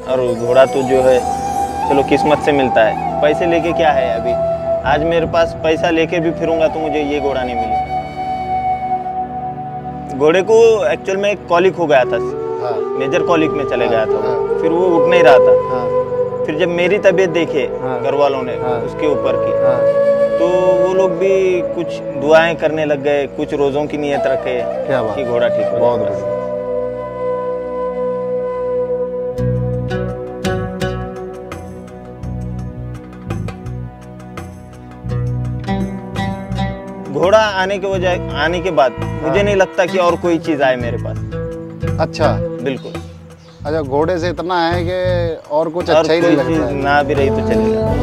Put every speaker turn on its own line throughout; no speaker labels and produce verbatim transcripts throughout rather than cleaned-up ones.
और घोड़ा तो जो है चलो किस्मत से मिलता है। पैसे लेके क्या है, अभी आज मेरे पास पैसा लेके भी फिरूंगा तो मुझे ये घोड़ा नहीं मिलेगा। घोड़े को एक्चुअल में एक कॉलिक हो गया था। हाँ। मेजर कॉलिक में चले हाँ, गया था। हाँ। फिर वो उठ नहीं रहा था। हाँ। फिर जब मेरी तबीयत देखे हाँ, घर वालों ने हाँ, उसके ऊपर की हाँ, तो वो लोग भी कुछ दुआएं करने लग गए, कुछ रोज़ों की नियत रखे कि घोड़ा ठीक हो। बहुत बढ़िया। घोड़ा आने के वजह आने के बाद हाँ, मुझे नहीं लगता कि और कोई चीज आए मेरे पास। अच्छा, बिल्कुल।
अच्छा, घोड़े से इतना है कि और कुछ अच्छा ही नहीं लगता है।
ना भी रही तो चलेगा।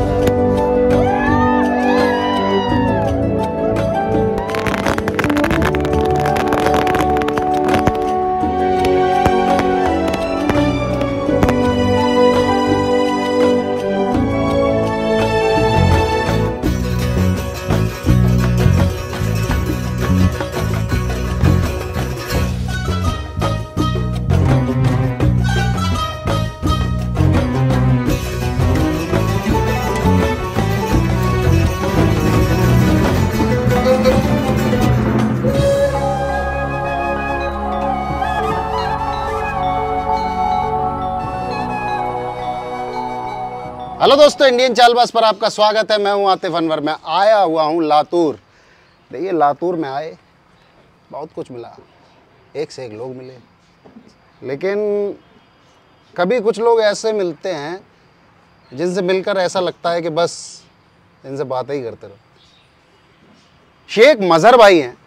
हेलो दोस्तों, इंडियन चालबाज पर आपका स्वागत है। मैं हूं आतिफ अनवर। मैं आया हुआ हूं लातूर। देखिए, लातूर में आए बहुत कुछ मिला, एक से एक लोग मिले, लेकिन कभी कुछ लोग ऐसे मिलते हैं जिनसे मिलकर ऐसा लगता है कि बस इनसे बातें ही करते रहो। शेख मजहर भाई हैं,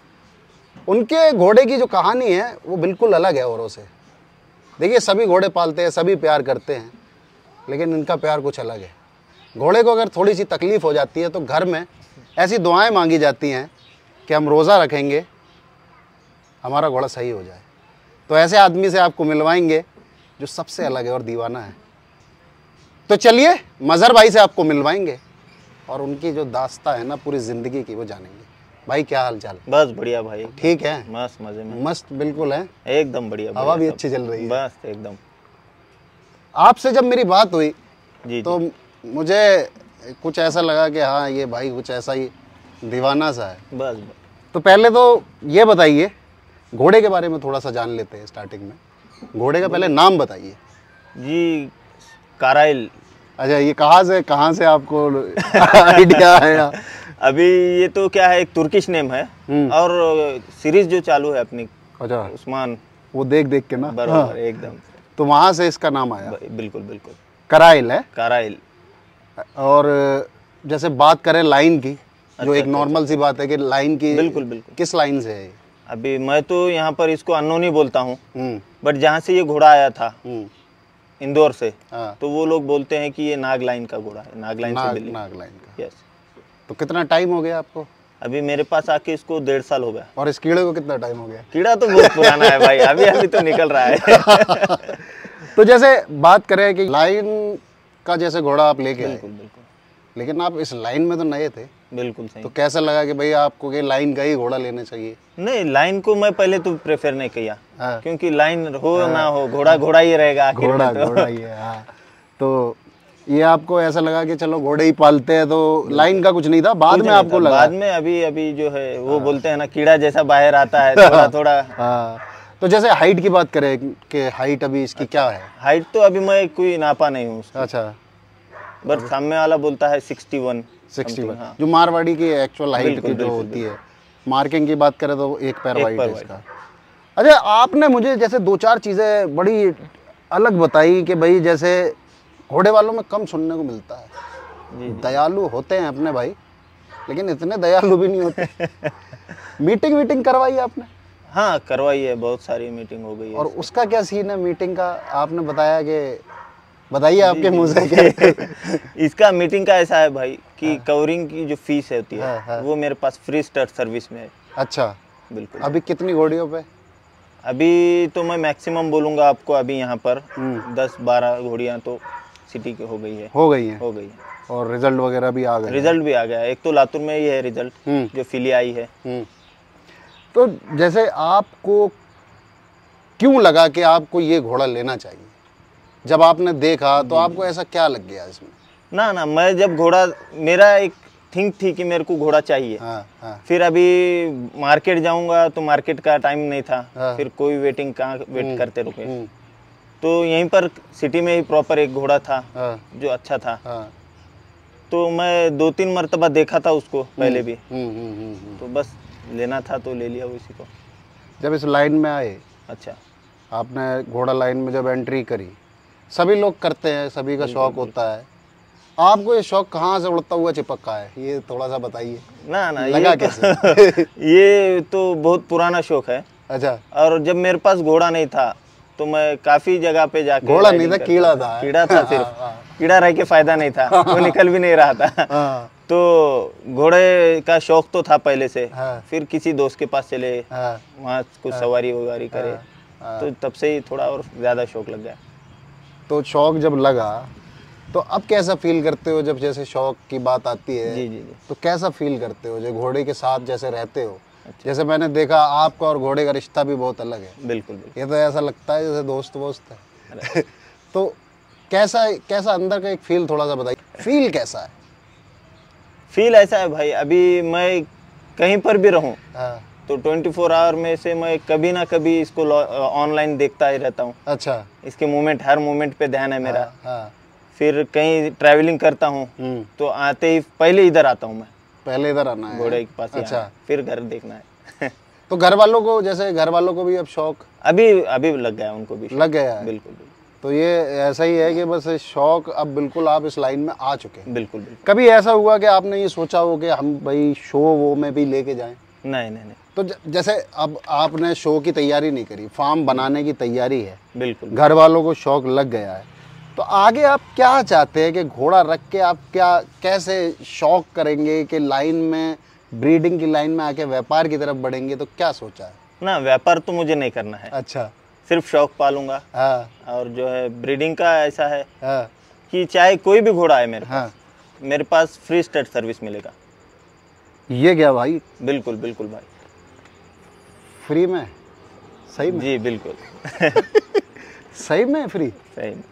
उनके घोड़े की जो कहानी है वो बिल्कुल अलग है औरों से। देखिए, सभी घोड़े पालते हैं, सभी प्यार करते हैं, लेकिन इनका प्यार कुछ अलग है। घोड़े को अगर थोड़ी सी तकलीफ़ हो जाती है तो घर में ऐसी दुआएं मांगी जाती हैं कि हम रोज़ा रखेंगे, हमारा घोड़ा सही हो जाए। तो ऐसे आदमी से आपको मिलवाएंगे जो सबसे अलग है और दीवाना है। तो चलिए, मजहर भाई से आपको मिलवाएंगे और उनकी जो दास्ता है ना पूरी ज़िंदगी की, वो जानेंगे। भाई, क्या हाल चाल?
बस बढ़िया भाई।
ठीक है?
मस्त, मजे में।
मस्त बिल्कुल है,
एकदम बढ़िया।
हवा भी अच्छी चल रही है।
बस एकदम।
आपसे जब मेरी बात हुई
जी,
तो
जी।
मुझे कुछ ऐसा लगा कि हाँ, ये भाई कुछ ऐसा ही दीवाना सा है।
बस, बस।
तो पहले तो ये बताइए, घोड़े के बारे में थोड़ा सा जान लेते हैं स्टार्टिंग में। घोड़े का पहले नाम बताइए
जी। काराइल।
अच्छा, ये कहाँ से कहाँ से आपको आइडिया आया?
अभी ये तो क्या है, एक तुर्किश नेम है और सीरीज जो चालू है अपनी,
अच्छा,
उस्मान,
वो देख देख के ना।
बराबर। हाँ। एकदम।
तो वहाँ से इसका नाम आया।
बिल्कुल बिल्कुल।
कराइल है।
काराइल।
और जैसे बात करें लाइन की, अच्छा, जो एक नॉर्मल सी बात है कि लाइन की, बिल्कुल बिल्कुल, किस लाइन से है?
अभी मैं तो यहाँ पर इसको अननोन ही बोलता हूँ, बट जहाँ से ये घोड़ा आया था इंदौर से, तो वो लोग बोलते हैं कि ये नाग लाइन का घोड़ा है। नाग लाइन से।
नाग लाइन का।
यस।
तो कितना टाइम हो गया आपको?
अभी मेरे पास आके इसको डेढ़ साल हो गया।
और इस कीड़े को कितना टाइम हो गया?
कीड़ा तो बहुत पुराना है भाई, अभी अभी तो निकल रहा है।
तो जैसे बात करें कि लाइन का जैसे घोड़ा आप लेके आए,
बिल्कुल बिल्कुल,
लेकिन आप इस लाइन में तो नए थे।
बिल्कुल सही।
तो कैसा लगा कि भाई आपको कि लाइन का ही घोड़ा लेना चाहिए?
नहीं, लाइन को मैं पहले तो प्रेफर नहीं किया। हाँ। क्योंकि लाइन हो ना हो, घोड़ा घोड़ा ही रहेगा।
घोड़ा घोड़ा ही है। हाँ। तो ये आपको ऐसा लगा कि चलो घोड़े ही पालते हैं, तो लाइन का कुछ नहीं था? बाद में आपको लगा?
बाद में अभी अभी जो है वो बोलते हैं ना, कीड़ा जैसा बाहर आता है थोड़ा थोड़ा।
हाँ। तो जैसे हाइट की बात करें कि हाइट अभी इसकी क्या है?
हाइट तो अभी मैं कोई नापा नहीं हूँ। अच्छा। बट सामने वाला बोलता है सिक्सटी वन।
सिक्सटी वन, जो मारवाड़ी की एक्चुअल हाइट की जो होती है। मार्किंग की बात करें तो एक पैर वाइड है इसका। अच्छा, आपने मुझे जैसे दो चार चीज़ें बड़ी अलग बताई कि भाई जैसे घोड़े वालों में कम सुनने को मिलता है। दयालु होते हैं अपने भाई, लेकिन इतने दयालु भी नहीं होते। मीटिंग मीटिंग करवाई आपने?
हाँ, करवाई है, बहुत सारी मीटिंग हो गई है।
और उसका क्या सीन है मीटिंग का? आपने बताया कि बताइए आपके मुंह से कि
इसका मीटिंग का ऐसा है भाई कि हाँ, कवरिंग की जो फीस होती है, हाँ, हाँ, वो मेरे पास फ्री स्टार्ट सर्विस में है।
अच्छा,
बिल्कुल।
अभी कितनी घोड़ियों पे?
अभी तो मैं मैक्सिमम बोलूँगा आपको, अभी यहाँ पर दस बारह घोड़ियाँ तो सिटी की हो गई है।
हो गई है
हो गई है।
और रिजल्ट वगैरह भी आ गए?
रिजल्ट भी आ गया है। एक तो लातूर में ही है रिजल्ट, जो फिली आई है।
तो जैसे आपको क्यों लगा कि आपको ये घोड़ा लेना चाहिए? जब आपने देखा तो आपको ऐसा क्या लग गया इसमें?
ना ना मैं जब घोड़ा, मेरा एक थिंक थी कि मेरे को घोड़ा चाहिए।
हाँ, हाँ,
फिर अभी मार्केट जाऊंगा तो मार्केट का टाइम नहीं था।
हाँ,
फिर कोई वेटिंग कहाँ वेट करते रुके,
हम्म,
तो यहीं पर सिटी में ही प्रॉपर एक घोड़ा था
हाँ,
जो अच्छा था।
हाँ,
तो मैं दो तीन मरतबा देखा था उसको पहले भी,
हम्म, हम्म, हम्म, हम्म।
तो बस लेना था तो ले लिया उसी को।
जब इस लाइन में आए,
अच्छा,
आपने घोड़ा लाइन में जब एंट्री करी, सभी लोग करते हैं, सभी का शौक होता है, आपको ये शौक कहाँ से उड़ता हुआ चिपका है, ये थोड़ा सा बताइए।
ना ना
लगा
ये
कैसे?
तो, ये तो बहुत पुराना शौक है।
अच्छा,
और जब मेरे पास घोड़ा नहीं था तो मैं काफी जगह पे जाके,
घोड़ा नहीं था, कीड़ा था।
कीड़ा था सिर्फ।
हाँ, हाँ।
कीड़ा रह के फायदा नहीं था, वो निकल भी नहीं रहा था।
हाँ,
तो घोड़े का शौक तो था पहले से।
हाँ,
फिर किसी दोस्त के पास चले,
हाँ,
वहाँ कुछ सवारी ववारी करे,
हाँ।
तो तब से ही थोड़ा और ज्यादा शौक लग गया।
तो शौक जब लगा तो अब कैसा फील करते हो जब जैसे शौक की बात आती है?
जी जी जी।
तो कैसा फील करते हो जो घोड़े के साथ जैसे रहते हो? अच्छा। जैसे मैंने देखा आपका और घोड़े का रिश्ता भी बहुत अलग है।
बिल्कुल बिल्कुल।
ये तो ऐसा लगता है जैसे दोस्त वोस्त है। तो कैसा कैसा अंदर का एक फील थोड़ा सा बताइए, फील कैसा है?
फील ऐसा है भाई, अभी मैं कहीं पर भी रहूं
हाँ,
तो चौबीस आवर में से मैं कभी ना कभी इसको ऑनलाइन देखता ही रहता हूँ।
अच्छा,
इसके मूवमेंट, हर मूवमेंट पे ध्यान है मेरा।
हाँ, हाँ,
फिर कहीं ट्रैवलिंग करता हूँ
हम्म,
तो आते ही पहले इधर आता हूँ मैं,
पहले इधर आना है
घोड़े के पास ही
अच्छा,
आना है, फिर घर देखना है।
तो घर वालों को, जैसे घर वालों को भी अब शौक
अभी अभी लग गया उनको भी शौक।
लग गया है?
बिल्कुल बिल्कुल
तो ये ऐसा ही है कि बस शौक अब बिल्कुल आप इस लाइन में आ चुके हैं।
बिल्कुल बिल्कुल।
कभी ऐसा हुआ कि आपने ये सोचा हो कि हम भाई शो वो में भी लेके जाएं?
नहीं नहीं नहीं।
तो ज- जैसे अब आपने शो की तैयारी नहीं करी, फार्म बनाने की तैयारी है,
बिल्कुल
घर वालों को शौक लग गया है, तो आगे आप क्या चाहते हैं कि घोड़ा रख के आप क्या कैसे शौक करेंगे कि लाइन में, ब्रीडिंग की लाइन में आके व्यापार की तरफ बढ़ेंगे? तो क्या सोचा है?
ना, व्यापार तो मुझे नहीं करना है,
अच्छा,
सिर्फ शौक पालूंगा।
हाँ,
और जो है ब्रीडिंग का ऐसा है
हाँ,
कि चाहे कोई भी घोड़ा है मेरे
हाँ।
पास, मेरे पास फ्री स्टेट सर्विस मिलेगा।
ये क्या भाई,
बिल्कुल बिल्कुल भाई,
फ्री में? सही में?
जी बिल्कुल।
सही में फ्री?
सही में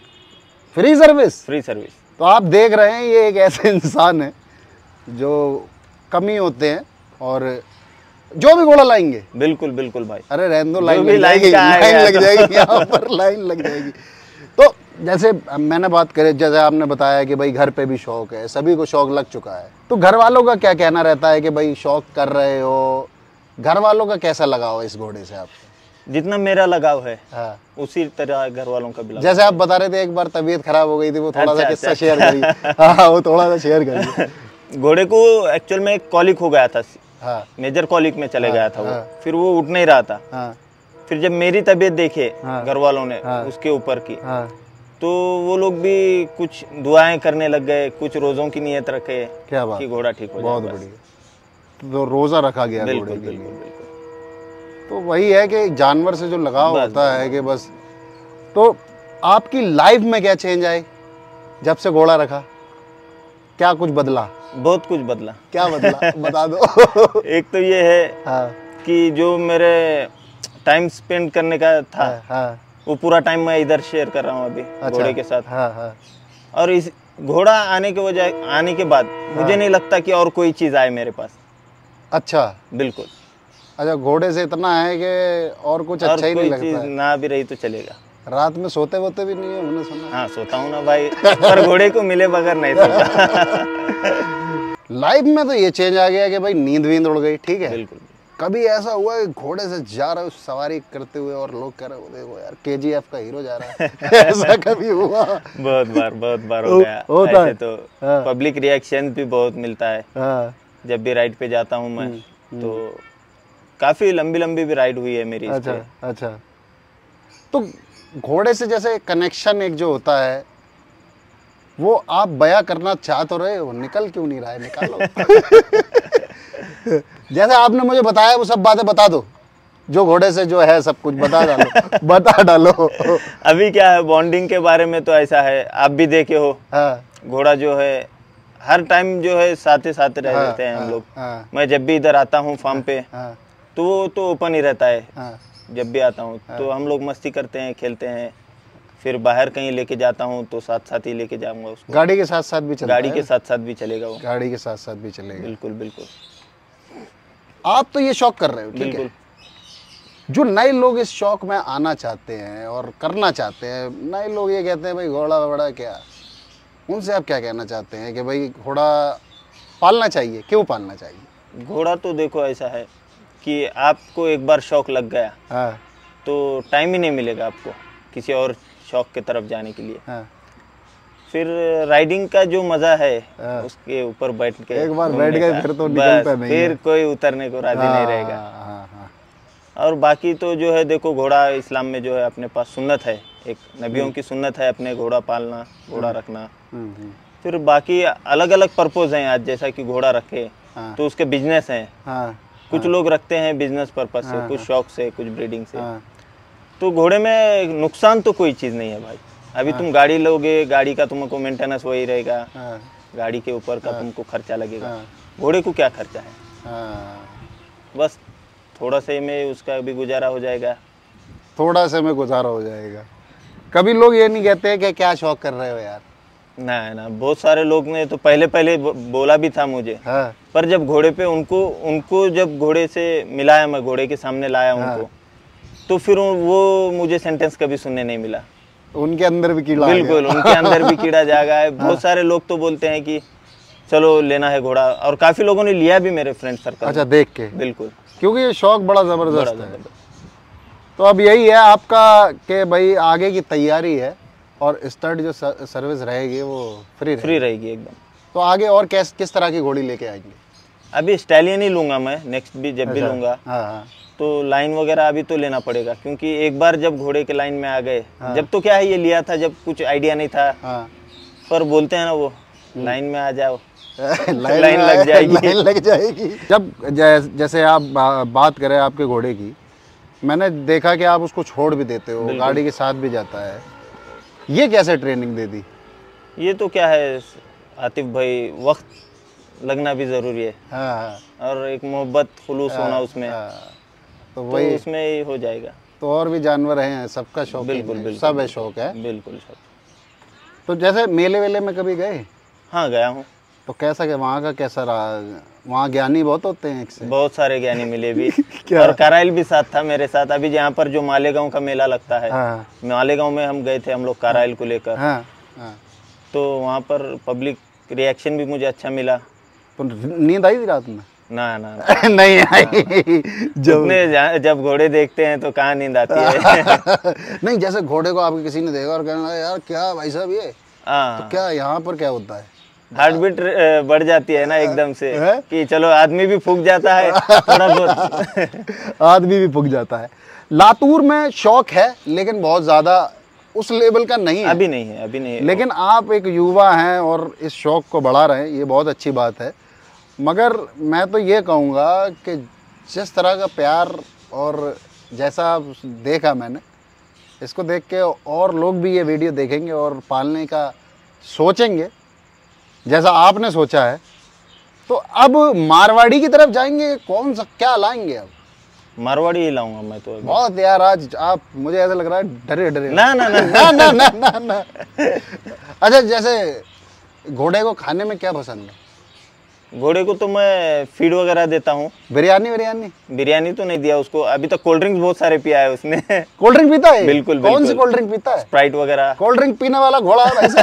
फ्री सर्विस?
Free service.
तो आप देख रहे हैं ये एक ऐसे इंसान है जो कमी होते हैं, और जो भी घोड़ा लाएंगे,
बिल्कुल बिल्कुल भाई,
अरे रहने दो, लाइन
भी
लग
लाइन
जाएगी,
का आएगा
लाइन लग
तो।
जाएगी यहाँ पर, लाइन लग जाएगी। तो जैसे मैंने बात करें, जैसे आपने बताया कि भाई घर पे भी शौक है, सभी को शौक लग चुका है, तो घर वालों का क्या कहना रहता है कि भाई शौक कर रहे हो, घर वालों का कैसा लगाव है इस घोड़े से आपको?
जितना मेरा लगाव है
हाँ,
उसी तरह घर वालों का भी लगाव।
जैसे आप बता रहे थे एक बार तबीयत खराब हो गई थी, वो थोड़ा सा
अच्छा,
किस्सा
अच्छा,
शेयर करिए। हाँ, वो थोड़ा सा शेयर करिए।
घोड़े को एक्चुअल में कॉलिक हो गया था,
हाँ,
मेजर कॉलिक में चले
हाँ,
गया था वो।
हाँ।
फिर वो उठ नहीं रहा था।
हाँ,
फिर जब मेरी तबीयत देखे
हाँ।
घर वालों ने
हाँ।
उसके ऊपर की,
हाँ,
तो वो लोग भी कुछ दुआएं करने लग गए, कुछ रोजों की नियत रखे
क्या बात,
कि घोड़ा ठीक हो जाए।
बहुत
बस।
बढ़िया। तो रोजा रखा गया घोड़े
बिल्कुल
के लिए।
बिल्कुल बिल्कुल।
तो वही है कि जानवर से जो लगाव
बस,
होता है कि बस। तो आपकी लाइफ में क्या चेंज आए जब से घोड़ा रखा? क्या कुछ बदला?
बहुत कुछ बदला।
क्या बदला बता दो।
एक तो ये है
हाँ,
कि जो मेरे टाइम स्पेंड करने का था,
हाँ, हाँ,
वो पूरा टाइम मैं इधर शेयर कर रहा हूँ अभी
अच्छा,
घोड़े के साथ।
हाँ, हाँ,
और इस घोड़ा आने के वजह आने के बाद मुझे नहीं लगता कि और कोई चीज आए मेरे पास।
अच्छा,
बिल्कुल।
अच्छा, घोड़े से इतना है कि और कुछ
और
अच्छा ही नहीं
कोई चीज
लगता है।
ना भी रही तो चलेगा।
रात में सोते वोते भी नहीं है, मैंने सुना।
हाँ, सोता हूँ ना भाई, पर घोड़े को मिले बगैर नहीं सोता।
लाइफ में तो ये चेंज आ गया कि भाई नींद वींद उड़ गई, ठीक है।
बिल्कुल।
कभी ऐसा हुआ कि घोड़े से जा रहे हो सवारी करते हुए और लोग कह रहे हो देखो यार केजीएफ का हीरो जा रहा है, ऐसा कभी हुआ?
बहुत बार बहुत बार हो गया
होता
ऐसे।
है।
तो
हाँ।
पब्लिक रिएक्शन भी बहुत मिलता है
हाँ,
जब भी राइड पे जाता हूँ मैं। तो काफी लंबी लंबी भी राइड हुई है मेरी इस
अच्छा,
पे।
अच्छा। तो घोड़े से जैसे कनेक्शन एक जो होता है वो आप बयां करना चाह तो रहे हो, निकल क्यों नहीं रहा है? निकालो। जैसे आपने मुझे बताया वो सब बातें बता दो, जो घोड़े से जो है सब कुछ बता डालो। बता डालो।
अभी क्या है, बॉन्डिंग के बारे में तो ऐसा है, आप भी देखे हो।
हाँ,
घोड़ा जो है हर टाइम जो है साथ साथ रह
हाँ,
रहते हैं हम
हाँ,
लोग।
हाँ,
मैं जब भी इधर आता हूँ फार्म पे,
हाँ,
तो वो तो ओपन ही रहता है।
हाँ,
जब भी आता हूँ तो हम लोग मस्ती करते हैं, खेलते हैं। फिर बाहर कहीं लेके जाता हूँ तो साथ साथ ही लेके जाऊंगा उसको।
गाड़ी के साथ साथ भी चलता
गाड़ी
है?
के साथ साथ भी चलेगा वो।
गाड़ी के साथ साथ भी चलेगा।
बिल्कुल बिल्कुल।
आप तो ये शौक कर रहे हो, ठीक है।
बिल्कुल।
जो नए लोग इस शौक में आना चाहते हैं और करना चाहते हैं, नए लोग ये कहते हैं भाई घोड़ा वोड़ा क्या, उनसे आप क्या कहना चाहते हैं कि भाई घोड़ा पालना चाहिए, क्यों पालना चाहिए?
घोड़ा तो देखो ऐसा है कि आपको एक बार शौक लग गया
हाँ
तो टाइम ही नहीं मिलेगा आपको किसी और शौक की तरफ जाने के लिए।
हाँ।
फिर राइडिंग का जो मजा है
हाँ।
उसके ऊपर बैठ के
एक बार
घूमने
बैठ गए
का,
फिर तो निकलता
बस
नहीं
फिर
है।
कोई उतरने को राजी नहीं रहेगा।
हाँ, हाँ, हाँ।
और बाकी तो जो है देखो घोड़ा इस्लाम में जो है अपने पास सुन्नत है, एक नबियों की सुन्नत है अपने घोड़ा पालना, घोड़ा रखना।
हम्म, हम्म।
फिर बाकी अलग अलग पर्पज हैं आज, जैसा कि घोड़ा रखे
हाँ।
तो उसके बिजनेस हैं।
हाँ,
कुछ लोग रखते हैं बिजनेस पर्पज से,
हाँ,
कुछ शौक से, कुछ ब्रीडिंग से।
हाँ,
तो घोड़े में नुकसान तो कोई चीज़ नहीं है भाई। अभी
हाँ।
तुम गाड़ी लोगे, गाड़ी का तुमको मेंटेनेंस वही रहेगा,
हाँ,
गाड़ी के ऊपर का तुमको खर्चा लगेगा।
हाँ।
घोड़े को क्या खर्चा है,
हाँ।
बस थोड़ा से में उसका भी गुजारा हो जाएगा।
थोड़ा से में गुजारा हो जाएगा। कभी लोग ये नहीं कहते कि क्या शौक कर रहे हो यार?
ना ना, बहुत सारे लोग ने तो पहले पहले बो- बोला भी था मुझे।
हाँ,
पर जब घोड़े पे उनको उनको जब घोड़े से मिलाया, मैं घोड़े के सामने लाया
हाँ।
उनको, तो फिर वो मुझे सेंटेंस कभी सुनने नहीं मिला।
उनके अंदर भी कीड़ा आ गया।
बिल्कुल, उनके अंदर भी कीड़ा जागा है। बहुत सारे लोग तो बोलते हैं कि चलो लेना है घोड़ा, और काफी लोगों ने लिया भी मेरे फ्रेंड सर्कल।
अच्छा, देख के,
बिल्कुल,
क्योंकि ये शौक बड़ा
बड़ा
जबरदस्त है।
जबरदस्त।
तो अब यही है आपका कि भाई आगे की तैयारी है और स्टार्ट जो स- सर्विस रहेगी वो फ्री रहेगी।
फ्री रहेगी एकदम।
तो आगे और किस किस तरह की घोड़ी लेके आएंगे?
अभी स्टैलियन ही लूंगा मैं, नेक्स्ट भी जब भी
अच्छा,
लूंगा
हाँ हाँ
तो लाइन वगैरह अभी तो लेना पड़ेगा, क्योंकि एक बार जब घोड़े के लाइन में आ गए,
हाँ।
जब तो क्या है ये लिया था जब कुछ आइडिया नहीं था,
हाँ।
पर बोलते हैं ना वो लाइन में आ जाओ
लाइन
लाइन
में
लग
आए,
जाएगी।
लाइन लग जाएगी। जब जै, जैसे आप बा, बात करें आपके घोड़े की, मैंने देखा कि आप उसको छोड़ भी देते हो, गाड़ी के साथ भी जाता है। ये कैसे ट्रेनिंग दे दी?
ये तो क्या है आतिफ भाई, वक्त लगना भी जरूरी है,
हाँ हाँ
और एक मोहब्बत खुलूस होना उसमें,
हाँ। तो
तो
वही,
उसमें ही हो जाएगा।
तो और भी जानवर हैं, सबका शौक
बिल्कुल
है,
बिल्कुल,
सब है शौक है।
बिल्कुल सब।
तो जैसे मेले वेले में कभी गए
हाँ गया हूँ।
तो कैसा क्या वहाँ का कैसा रहा? वहाँ ज्ञानी बहुत होते हैं एक से।
बहुत सारे ज्ञानी मिले भी
क्या?
और कराइल भी साथ था मेरे साथ। अभी जहाँ पर जो मालेगांव का मेला लगता है,
हाँ
मालेगांव में हम गए थे हम लोग कराइल को लेकर,
हाँ हाँ।
तो वहाँ पर पब्लिक रिएक्शन भी मुझे अच्छा मिला।
तो नींद आई थी रात में?
ना ना, ना।
नहीं आई। जब
उतने जा- जब घोड़े देखते हैं तो कहाँ नींद आती है।
नहीं, जैसे घोड़े को आपके किसी ने देखा और कहना यार क्या भाई साहब ये, तो
हाँ,
क्या यहाँ पर क्या होता है?
हार्ट बीट बढ़ जाती है ना एकदम से,
है?
कि चलो आदमी भी फूक जाता है थोड़ा बहुत।
आदमी भी फूक जाता है। लातूर में शौक है लेकिन बहुत ज़्यादा उस लेवल का नहीं है।
अभी नहीं है, अभी नहीं है।
लेकिन आप एक युवा हैं और इस शौक को बढ़ा रहे हैं, ये बहुत अच्छी बात है। मगर मैं तो ये कहूँगा कि जिस तरह का प्यार और जैसा देखा मैंने, इसको देख के और लोग भी ये वीडियो देखेंगे और पालने का सोचेंगे जैसा आपने सोचा है। तो अब मारवाड़ी की तरफ जाएंगे, कौन सा क्या लाएंगे? अब
मारवाड़ी ही लाऊंगा मैं तो।
बहुत यार आज आप, मुझे ऐसा लग रहा है डरे डरे।
ना ना ना
ना ना ना ना ना। अच्छा, जैसे घोड़े को खाने में क्या पसंद है?
घोड़े को तो मैं फीड वगैरह देता हूँ।
बिरयानी बिरयानी
बिरयानी तो नहीं दिया उसको अभी तक। कोल्ड ड्रिंक्स बहुत सारे पिया है उसने।
कोल्ड ड्रिंक पीता है?
बिल्कुल,
कौन सी
बिल्कुल।
कोल्ड ड्रिंक पीता है?
स्प्राइट वगैरह।
कोल्ड ड्रिंक पीने वाला घोड़ा है भाई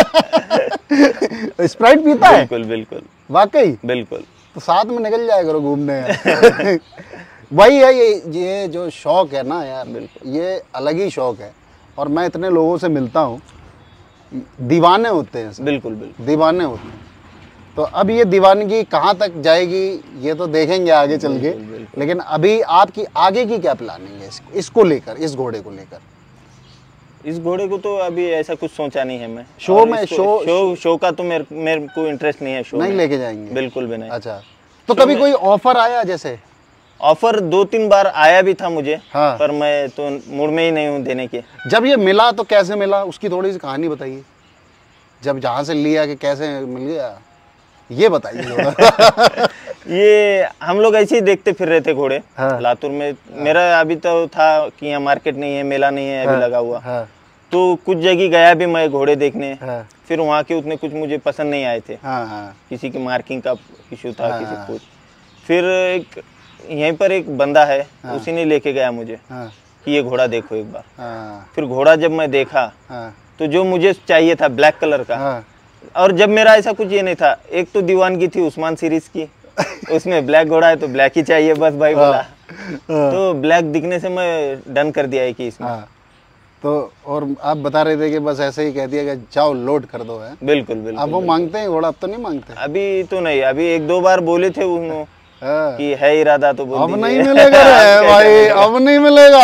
साहब। स्प्राइट पीता है?
बिल्कुल बिल्कुल
वाकई?
बिल्कुल।
तो साथ में निकल जाया करो घूमने यार। वही है ये ये जो शौक है ना यार,
बिल्कुल।
ये अलग ही शौक है। और मैं इतने लोगों से मिलता हूँ, दीवाने होते हैं सब,
बिल्कुल बिल्कुल।
दीवाने होते हैं। तो अब ये दीवानगी कहाँ तक जाएगी ये तो देखेंगे आगे चल के।
बिल्कुल, बिल्कुल।
लेकिन अभी आपकी आगे की क्या प्लानिंग है इस, इसको लेकर, इस घोड़े को लेकर?
इस घोड़े को तो अभी ऐसा कुछ सोचा नहीं है मैं।
शो
और
में-
इसको-
शो-
शो शो का तो मेरे मेरे को इंटरेस्ट नहीं है। शो
नहीं
में
लेके जाएंगे?
बिल्कुल भी नहीं।
अच्छा, तो कभी कोई ऑफर आया? जैसे
ऑफर दो तीन बार आया भी था मुझे,
हाँ।
पर मैं तो मूड में ही नहीं हूँ देने के।
जब ये मिला तो कैसे मिला, उसकी थोड़ी सी कहानी बताइए। जब जहाँ से लिया कि कैसे मिल गया, ये बताइए थोड़ा।
ये हम लोग ऐसे ही देखते फिर रहे थे घोड़े।
हाँ।
लातूर में मेरा अभी तो था कि यहाँ मार्केट नहीं है, मेला नहीं है अभी
हाँ,
लगा हुआ।
हाँ,
तो कुछ जगह गया भी मैं घोड़े देखने।
हाँ।
फिर वहाँ के उतने कुछ मुझे पसंद नहीं आए थे।
हाँ हाँ।
किसी की मार्किंग का इशू था।
हाँ,
किसी
हाँ।
कुछ। फिर एक यहीं पर एक बंदा है।
हाँ।
उसी ने लेके गया मुझे।
हाँ।
कि ये घोड़ा देखो एक बार।
हाँ।
फिर घोड़ा जब मैं देखा।
हाँ।
तो जो मुझे चाहिए था ब्लैक कलर का।
हाँ।
और जब मेरा ऐसा कुछ ये नहीं था, एक तो दीवानगी थी उस्मान सीरीज की, उसमें ब्लैक घोड़ा है तो ब्लैक ही चाहिए बस भाई बोला। तो ब्लैक दिखने से मैं डन कर दिया है कि इसमें।
हाँ। तो और आप बता रहे थे कि बस ऐसे ही कह दिया कि जाओ लोड कर दो है।
बिल्कुल बिल्कुल।
अब वो मांगते हैं घोड़ा? अब तो नहीं मांगते।
अभी तो नहीं, अभी एक दो बार बोले थे उन्होंने
हाँ।
कि है इरादा तो बोल
अब
दीजिए।
नहीं मिलेगा रे भाई, अब नहीं मिलेगा।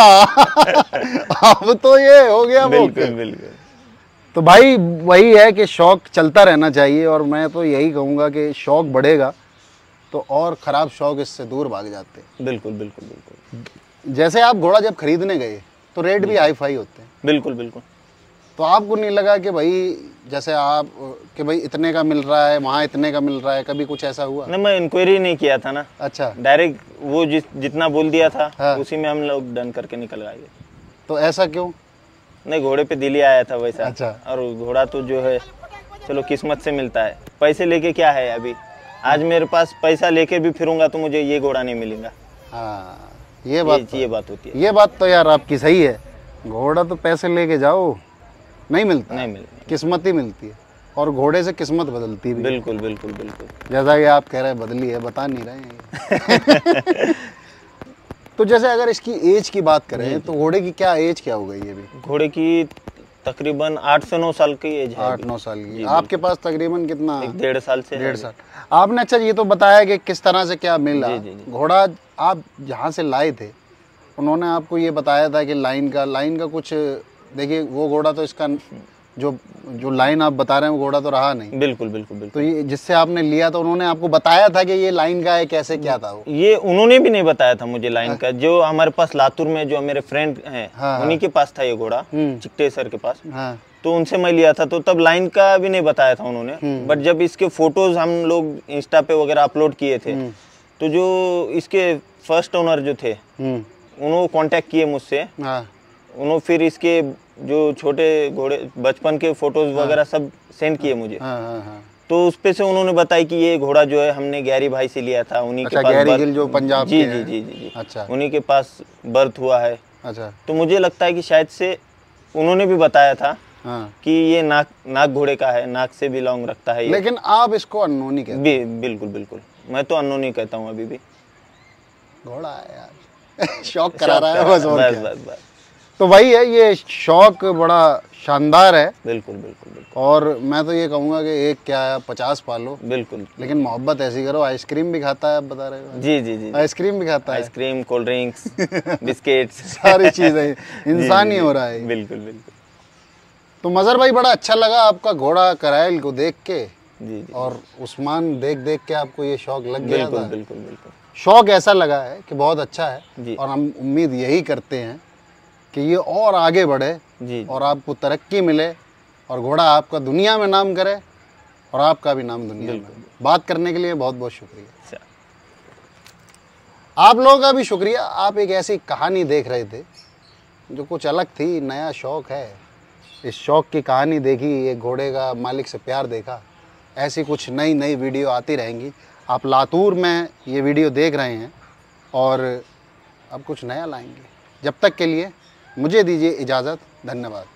अब तो ये हो गया।
बिल्कुल बिल्कुल।
तो भाई वही है कि शौक चलता रहना चाहिए, और मैं तो यही कहूँगा कि शौक बढ़ेगा तो और ख़राब शौक इससे दूर भाग जाते हैं।
बिल्कुल बिल्कुल बिल्कुल।
जैसे आप घोड़ा जब खरीदने गए तो रेट भी हाई फाई होते हैं।
बिल्कुल बिल्कुल।
तो आपको नहीं लगा कि भाई जैसे आप कि भाई इतने का मिल रहा है, वहाँ इतने का मिल रहा है, कभी कुछ ऐसा हुआ?
नहीं, मैं इंक्वायरी नहीं किया था ना।
अच्छा।
डायरेक्ट वो जिस जितना बोल दिया था।
हाँ।
उसी में हम लोग डन करके निकल गए।
तो ऐसा क्यों?
नहीं, घोड़े पे दिल ही आया था वैसा।
अच्छा।
और घोड़ा तो जो है चलो किस्मत से मिलता है। पैसे लेके क्या है, अभी आज मेरे पास पैसा लेके भी फिरूंगा तो मुझे ये घोड़ा नहीं मिलेगा।
हाँ, ये बात
ये, ये बात होती है।
ये बात तो यार आपकी सही है। घोड़ा तो पैसे लेके जाओ नहीं मिलता,
नहीं मिलता,
किस्मत ही मिलती है। और घोड़े से किस्मत बदलती भी।
बिल्कुल बिल्कुल बिल्कुल।
जैसा कि आप कह रहे हैं बदली है, बता नहीं रहे हैं। तो जैसे अगर इसकी एज की बात करें तो घोड़े की क्या एज क्या हो गई है अभी?
घोड़े की तकरीबन आठ से नौ साल की एज है।
आठ नौ साल की। आपके पास तकरीबन कितना?
एक डेढ़ साल से।
डेढ़ साल। आपने अच्छा ये तो बताया कि किस तरह से क्या मिला।
जी, जी, जी।
घोड़ा आप जहाँ से लाए थे उन्होंने आपको ये बताया था कि लाइन का लाइन का कुछ, देखिए वो घोड़ा तो इसका जो जो लाइन आप बता रहे हैं वो घोड़ा तो रहा नहीं।
बिल्कुल बिल्कुल बिल्कुल।
तो ये जिससे आपने लिया तो उन्होंने आपको बताया था कि ये लाइन का है, कैसे क्या था वो?
ये उन्होंने भी नहीं बताया था मुझे लाइन का। जो हमारे पास लातूर में जो मेरे फ्रेंड हैं,
हाँ,
उन्हीं के पास था ये घोड़ा,
हम्म।
चिट्टे सर के पास।
हाँ।
तो उनसे मैं लिया था, तो तब लाइन का भी नहीं बताया था उन्होंने। बट जब इसके फोटोज हम लोग इंस्टा पे वगैरह अपलोड किए थे, तो जो इसके फर्स्ट ओनर जो थे उन्होंने कांटेक्ट किए मुझसे।
हाँ।
उन्होंने फिर इसके जो छोटे घोड़े बचपन के फोटोज वगैरह सब सेंड किए मुझे।
हाँ, हाँ, हाँ।
तो उस पे से उन्होंने बताया कि ये घोड़ा जो है हमने गैरी भाई से लिया था, उन्हीं
अच्छा,
के पास
गैरी
बर्थ-
गिल जो पंजाब
जी
के
जी
हैं।
जी जी जी
अच्छा।
उन्हीं के पास बर्थ हुआ है।
अच्छा।
तो मुझे लगता है कि शायद से उन्होंने भी बताया था
हाँ।
कि ये नाक नाक घोड़े का है, नाक से बिलोंग रखता है ये।
लेकिन आप इसको अननोनी कहते
बि, बिल्कुल बिल्कुल, मैं तो अननोनी कहता हूँ अभी भी।
घोड़ा है यार। शौक करा रहा है बस, और
बस
क्या।
बस बस।
तो वही है, ये शौक बड़ा शानदार है।
बिल्कुल बिल्कुल बिल्कुल।
और मैं तो ये कहूँगा कि एक क्या है, पचास पालो,
बिल्कुल।
लेकिन मोहब्बत ऐसी करो। आइसक्रीम भी खाता है, आप बता रहे हो?
जी जी जी।
आइसक्रीम भी खाता है,
आइसक्रीम, कोल्ड ड्रिंक्स, बिस्किट्स,
सारी चीज़ें। इंसान ही हो रहा है।
बिल्कुल बिल्कुल।
तो मज़हर भाई बड़ा अच्छा लगा आपका घोड़ा कराइल को देख के।
जी जी।
और उस्मान देख देख के आपको ये शौक लग गया
बिल्कुल
था।
बिल्कुल बिल्कुल।
शौक ऐसा लगा है कि बहुत अच्छा है।
जी।
और हम उम्मीद यही करते हैं कि ये और आगे बढ़े
जी।
और आपको तरक्की मिले और घोड़ा आपका दुनिया में नाम करे और आपका भी नाम दुनिया में। बात करने के लिए बहुत बहुत शुक्रिया। आप लोगों का भी शुक्रिया। आप एक ऐसी कहानी देख रहे थे जो कुछ अलग थी, नया शौक है। इस शौक की कहानी देखी, एक घोड़े का मालिक से प्यार देखा। ऐसी कुछ नई नई वीडियो आती रहेंगी। आप लातूर में ये वीडियो देख रहे हैं और अब कुछ नया लाएंगे। जब तक के लिए मुझे दीजिए इजाज़त। धन्यवाद।